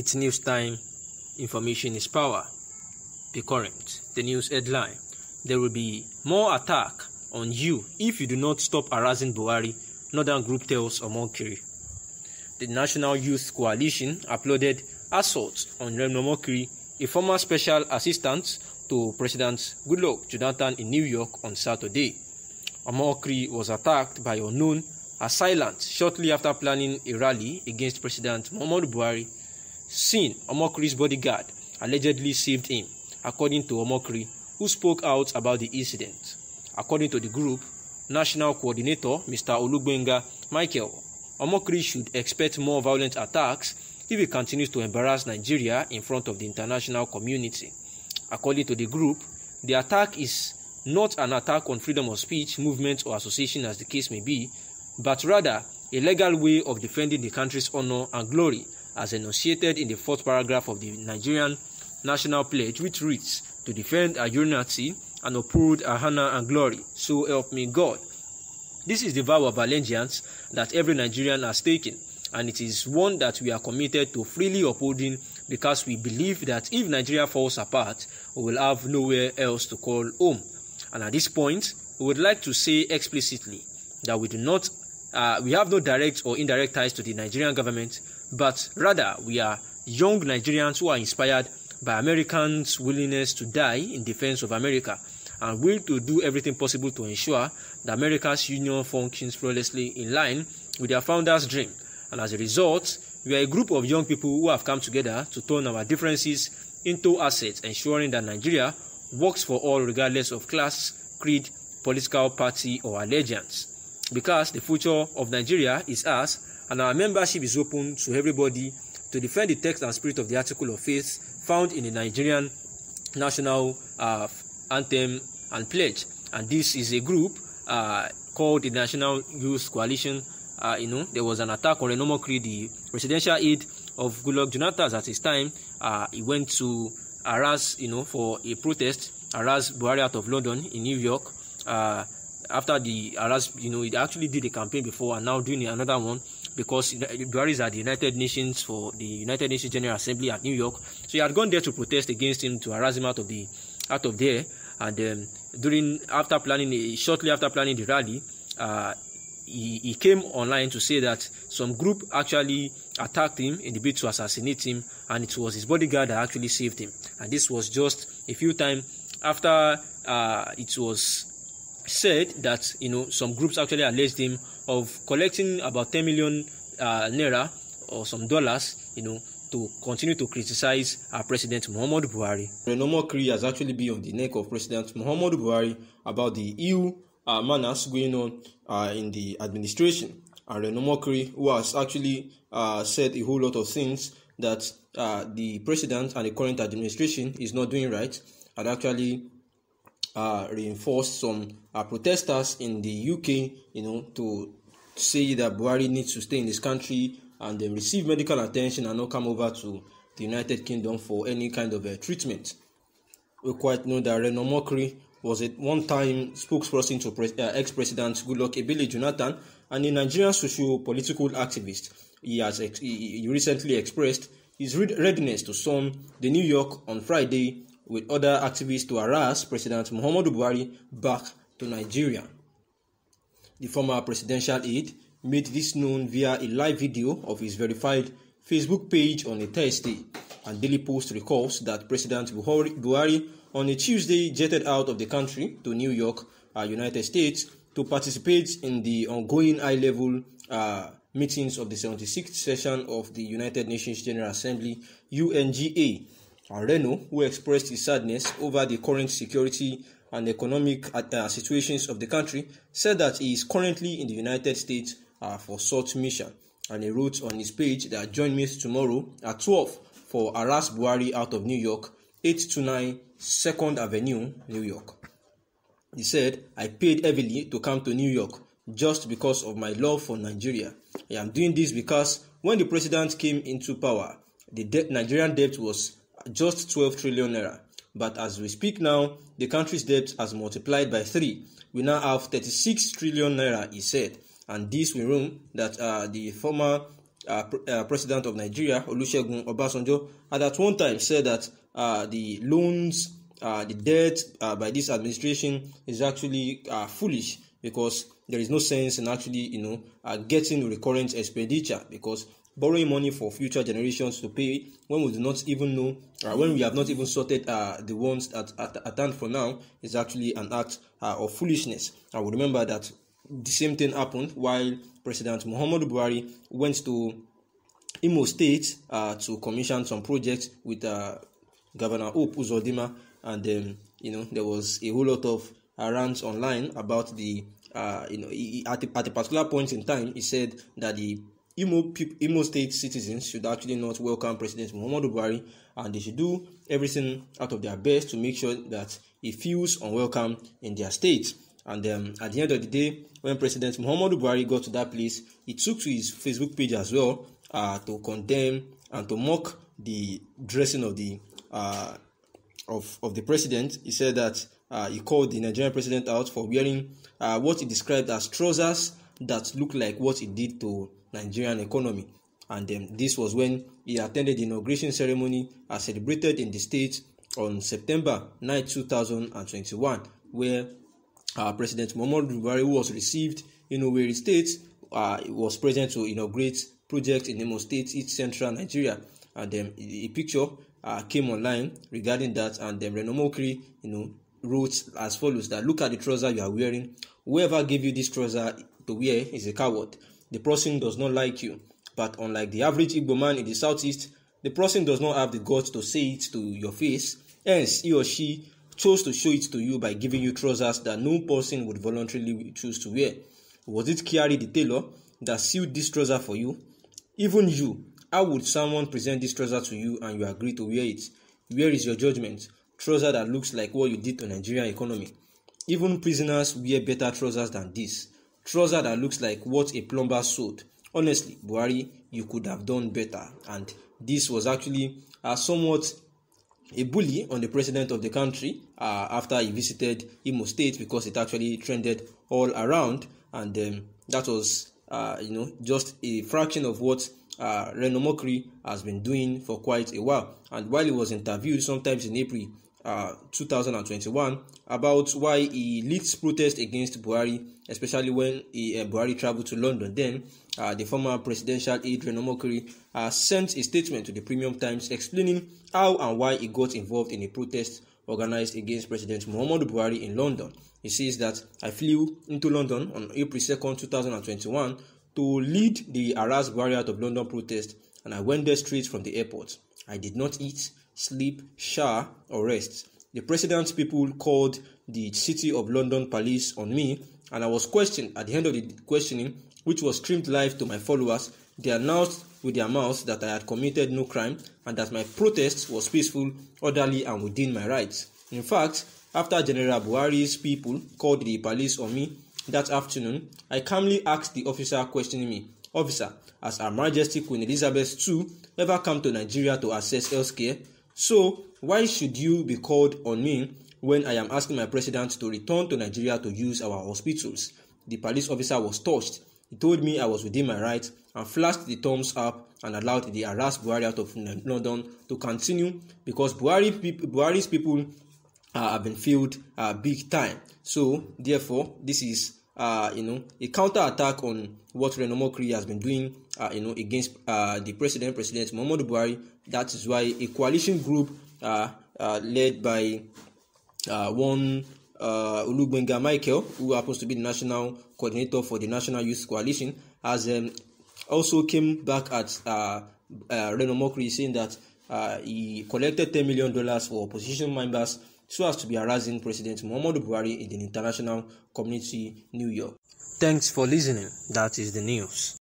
It's news time. Information is power. Be current. The news headline. There will be more attack on you if you do not stop harassing Buhari, Northern Group tells Omokri. The National Youth Coalition uploaded assault on Reno Omokri, a former special assistant to President Goodluck Jonathan in New York on Saturday. Omokri was attacked by unknown assailants shortly after planning a rally against President Muhammadu Buhari. Seen, Omokri's bodyguard allegedly saved him, according to Omokri, who spoke out about the incident. According to the group national coordinator, Mr. Olugbenga Michael, Omokri should expect more violent attacks if he continues to embarrass Nigeria in front of the international community. According to the group, the attack is not an attack on freedom of speech, movement, or association as the case may be, but rather a legal way of defending the country's honor and glory as enunciated in the 4th paragraph of the Nigerian National Pledge, which reads, to defend our unity and uphold our honor and glory, so help me God. This is the vow of allegiance that every Nigerian has taken, and it is one that we are committed to freely upholding because we believe that if Nigeria falls apart, we will have nowhere else to call home. And at this point, we would like to say explicitly that we have no direct or indirect ties to the Nigerian government, but rather we are young Nigerians who are inspired by Americans' willingness to die in defense of America and will to do everything possible to ensure that America's union functions flawlessly in line with their founders' dream. And as a result, we are a group of young people who have come together to turn our differences into assets, ensuring that Nigeria works for all regardless of class, creed, political party, or allegiance. Because the future of Nigeria is ours, and our membership is open to everybody to defend the text and spirit of the Article of Faith found in the Nigerian National Anthem and Pledge. And this is a group called the National Youth Coalition. There was an attack on Reno Omokri, the presidential aide of Goodluck Jonathan at his time. He went to harass, for a protest, harass Buhari out of London in New York. After the harass, he actually did a campaign before and now doing another one because Buhari is at the United Nations for the United Nations General Assembly at New York. So he had gone there to protest against him, to harass him out of there. And shortly after planning the rally, he came online to say that some group actually attacked him in the bid to assassinate him, and it was his bodyguard that actually saved him. And this was just a few times after it was said that some groups actually alleged him of collecting about 10 million naira or some dollars, to continue to criticize President Muhammadu Buhari. Reno Omokri has actually been on the neck of President Muhammadu Buhari about the ill manners going on in the administration. And Reno Omokri, who has actually said a whole lot of things that the president and the current administration is not doing right, had actually reinforced some protesters in the UK, to say that Buhari needs to stay in this country and then receive medical attention and not come over to the United Kingdom for any kind of treatment. We quite know that Reno Omokri was at one time spokesperson to ex-President Goodluck Ebele Jonathan and a Nigerian socio-political activist. He recently expressed his readiness to storm the New York on Friday with other activists to harass President Muhammadu Buhari back to Nigeria. The former presidential aide made this known via a live video of his verified Facebook page on a Thursday, and Daily Post recalls that President Buhari on a Tuesday jetted out of the country to New York, United States, to participate in the ongoing high-level meetings of the 76th session of the United Nations General Assembly, UNGA. Reno, who expressed his sadness over the current security and economic situations of the country, said that he is currently in the United States for such mission. And he wrote on his page that join me tomorrow at 12 for harass Buhari out of New York, 829 2nd Avenue, New York. He said, I paid heavily to come to New York just because of my love for Nigeria. I am doing this because when the president came into power, the Nigerian debt was just 12 trillion naira. But as we speak now, the country's debt has multiplied by 3. We now have 36 trillion naira, he said. And this will mean that the former president of Nigeria, Olusegun Obasanjo, had at one time said that the loans, the debt by this administration is actually foolish, because there is no sense in actually, getting recurrent expenditure, because borrowing money for future generations to pay when we do not even know, when we have not even sorted the ones at hand for now, is actually an act of foolishness. I will remember that the same thing happened while President Muhammadu Buhari went to Imo State to commission some projects with Governor Hope Uzodinma, and there was a whole lot of rants online about the at a particular point in time, he said that the Imo State citizens should actually not welcome President Muhammadu Buhari, and they should do everything out of their best to make sure that he feels unwelcome in their state. And at the end of the day, when President Muhammadu Buhari got to that place, he took to his Facebook page as well to condemn and to mock the dressing of the president. He said that he called the Nigerian president out for wearing what he described as trousers that look like what he did to Nigerian economy. And this was when he attended the inauguration ceremony celebrated in the state on September 9, 2021, where President Muhammadu Buhari, who was received in Owerri State, was present to inaugurate project in Imo State, East Central Nigeria. And a picture came online regarding that, and Renomokri, wrote as follows: that look at the trouser you are wearing. Whoever gave you this trouser to wear is a coward. The person does not like you. But unlike the average Igbo man in the southeast, the person does not have the guts to say it to your face. Hence, he or she chose to show it to you by giving you trousers that no person would voluntarily choose to wear. Was it Kiari the tailor that sewed this trouser for you? Even you, how would someone present this trouser to you and you agree to wear it? Where is your judgment? Trouser that looks like what you did to Nigerian economy. Even prisoners wear better trousers than this. Trouser that looks like what a plumber sewed. Honestly, Buhari, you could have done better. And this was actually somewhat a bully on the president of the country after he visited Imo State, because it actually trended all around. And that was, just a fraction of what Renomokri has been doing for quite a while. And while he was interviewed sometimes in April 2021 about why he leads protest against Buhari, especially when Buhari traveled to London, then the former presidential aide Renomokri sent a statement to the Premium Times explaining how and why he got involved in a protest organized against President Muhammadu Buhari in London. He says that I flew into London on April 2nd, 2021 to lead the harassed Buhari out of London protest, and I went there straight from the airport. I did not eat, sleep, shower, or rest. The president's people called the City of London police on me, and I was questioned. At the end of the questioning, which was streamed live to my followers, they announced with their mouths that I had committed no crime and that my protest was peaceful, orderly, and within my rights. In fact, after General Buhari's people called the police on me that afternoon, I calmly asked the officer questioning me, "Officer, has Her Majesty Queen Elizabeth II ever come to Nigeria to access healthcare? So, why should you be called on me when I am asking my president to return to Nigeria to use our hospitals?" The police officer was touched. He told me I was within my rights and flashed the thumbs up and allowed the harassed Buhari out of London to continue, because Buhari's people have been failed big time. So, therefore, this is a counter-attack on what Renomokri has been doing against the President Muhammadu Buhari. That is why a coalition group led by one Olugbenga Michael, who happens to be the national coordinator for the National Youth Coalition, has also came back at Renomokri, saying that he collected $10 million for opposition members so as to be harassing President Muhammadu Buhari in the international community, New York. Thanks for listening. That is the news.